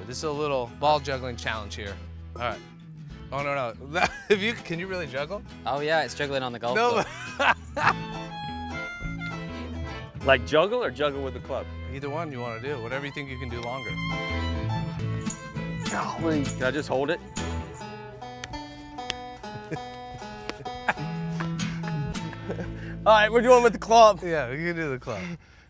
This is a little ball juggling challenge here. All right. Oh, no. Can you really juggle? Oh yeah, it's juggling on the golf club. Like juggle or juggle with the club? Either one you want to do, whatever you think you can do longer. Golly. Can I just hold it? All right, we're doing with the club. Yeah, we can do the club.